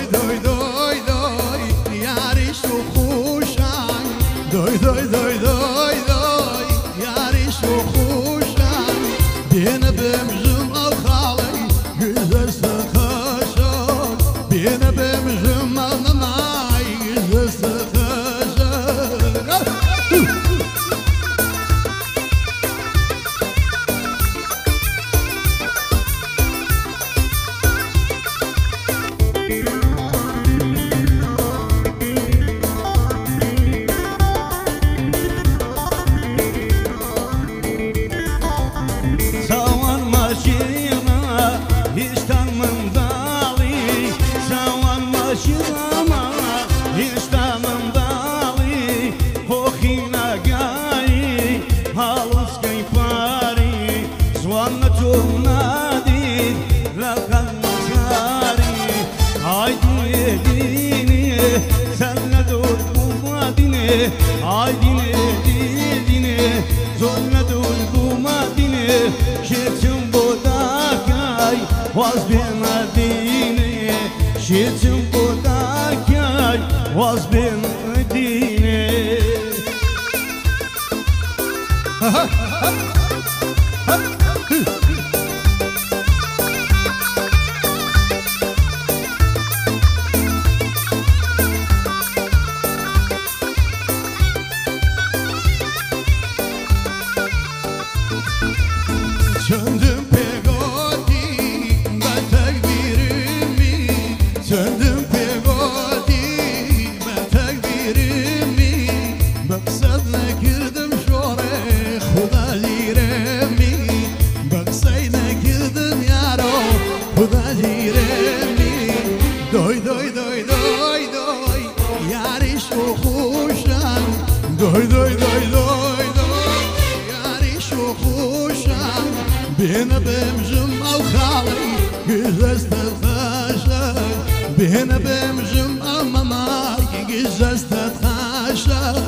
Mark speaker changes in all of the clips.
Speaker 1: دوی دوی دوی یاریش و خوشان دوی دوی دوی دوی دوی یاریش و خوشان بین بمجم او خالی گزست خشان بین بمجم او نمای گزست خشان
Speaker 2: was been Medine, şiitim budakay was been Medine.
Speaker 1: Söndüm pegodi ben tekbirimi Söndüm pegodi ben tekbirimi Maqsadla girdim şore Xuda liremi Maqsadla girdim yaro Xuda liremi Doy doy doy doy doy Yariş o xuşan Doy doy doy doy doy Yariş o xuşan بين بمجم او خالي قززت الخشب بين بمجم او مماي قززت الخشب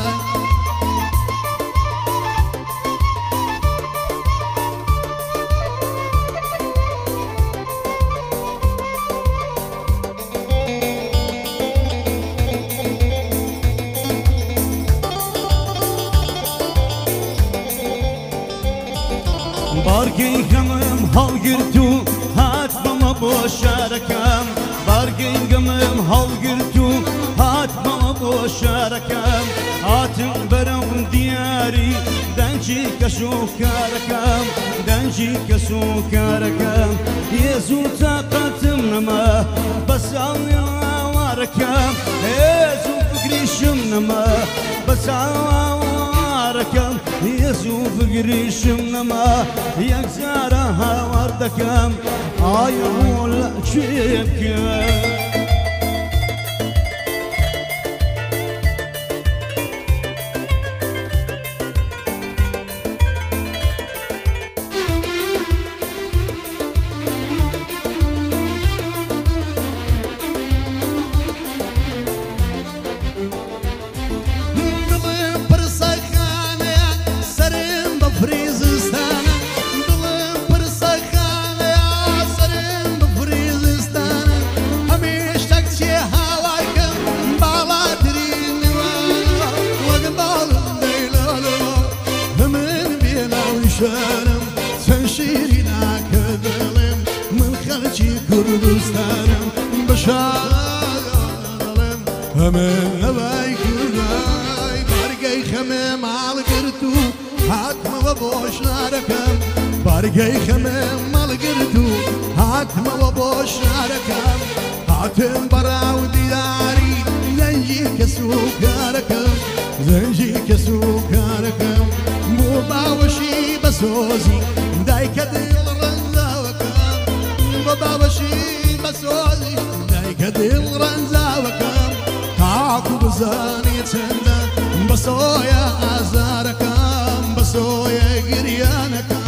Speaker 2: Bargay gamım hal girtu hatmama boşarakam Bargay gamım hal girtu hatmama boşarakam Hatım beram diyari denci kaşukarakam Denci kaşukarakam Yezu taqatım nama bas allawarakam Yezu fikrişim nama bas allawarakam Yezu fikrişim nama يكسرها وردكم عيون شبكم
Speaker 1: شانم تنشيرنا كذلم من خلجي كردستانم بشارم همين هواي كرداي بارقاي خمم على قرتو حاتم وبوش ناركم بارقاي خمم على قرتو حاتم وبوش ناركم حاتم براو دياري زنجي كسوكاركم زنجي كسوكاركم مو باوشي بسوزي دايك دل رنزاوكم باباشي بسوزي دايك دل رنزاوكم كاكو بزاني تندا بسويا ازاركم بسويا قريانكم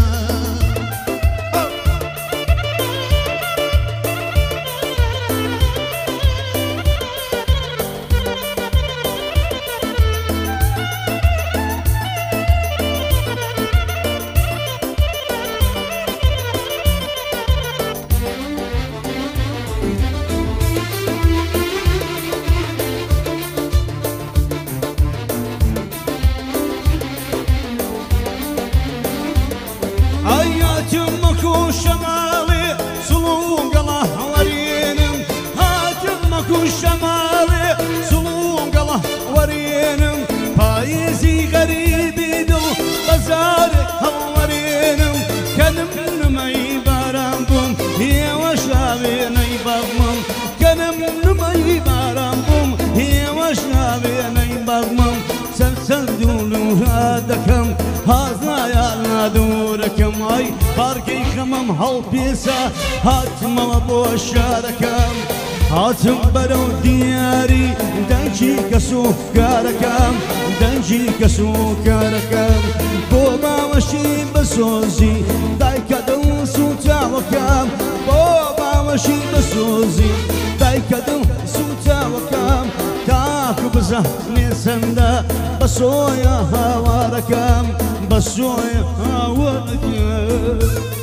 Speaker 2: خەمم هەڵپێسە هاتمەوە بۆ شارەکەم هاتم بەرەو دیاری دەنجی کەس و کارەکەم دەنجی کەس و کارەکەم بۆ باوەشی بەسۆزی دایکە دە و سوتاوەکەم بۆ باوەشی بەسۆزی دایکە دە و سوتاوەکەم تاکو بزەحمێ چەندە بە سۆیە هاوارەکەم بە سۆیە هاوارەکەم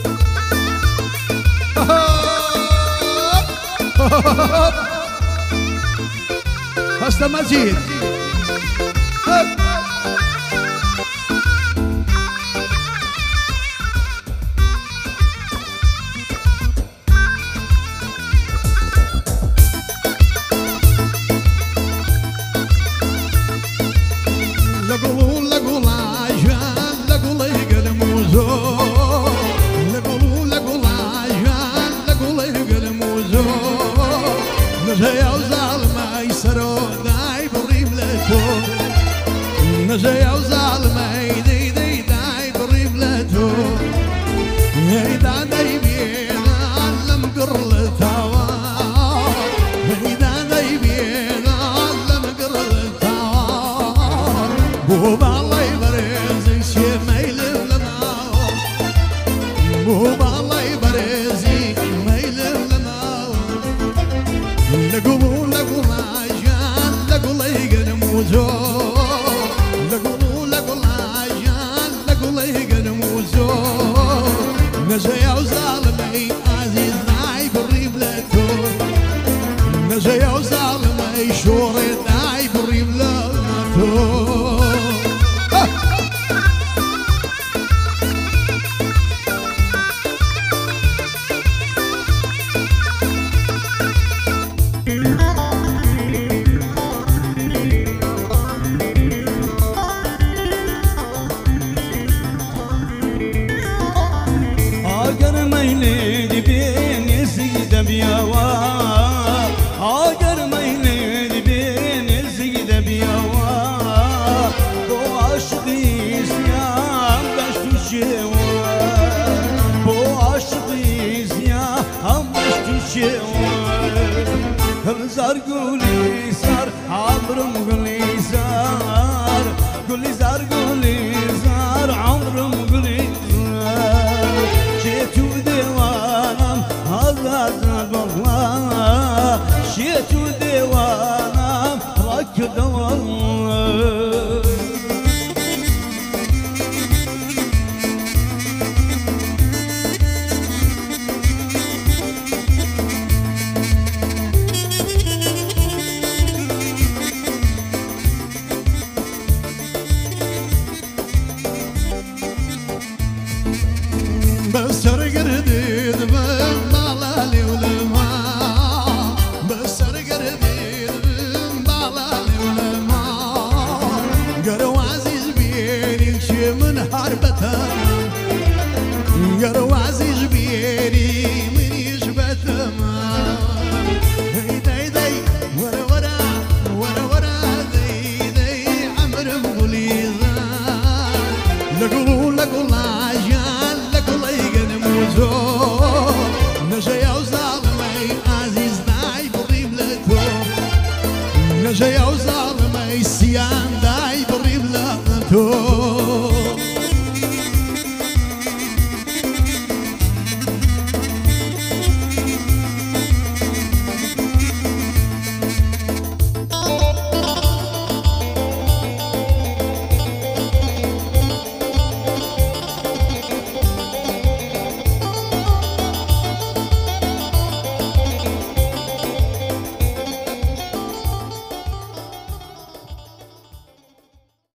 Speaker 1: هستا مجید نجي أوزع الميدي دي داي بريبلتو هيدا نيبينا علم قرل التوار هيدا نيبينا علم قرل التوار بوبا الله يبرزك شي ميل لناور بوبا الله يبرزك ميل لناور لقوا لقوا عجان لقوا ليقن موزور نجي وظالمي عزيز ناي بريبلتو نجي وظالمي شوري ناي بريبلتو زار قولي زار عمرم قولي زار قولي زار قولي زار عمرم قولي زار شيتو ديوانم هذا زاد والله شيتو ديوانم ركض والله